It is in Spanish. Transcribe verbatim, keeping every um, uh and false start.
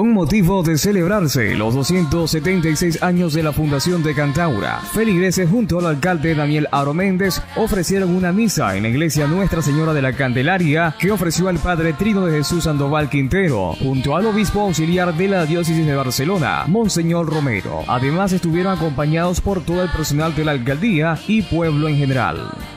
Con motivo de celebrarse los doscientos setenta y seis años de la fundación de Cantaura, feligreses junto al alcalde Daniel Aro Méndez ofrecieron una misa en la iglesia Nuestra Señora de la Candelaria que ofreció al padre Trino de Jesús Sandoval Quintero, junto al obispo auxiliar de la diócesis de Barcelona, Monseñor Romero. Además estuvieron acompañados por todo el personal de la alcaldía y pueblo en general.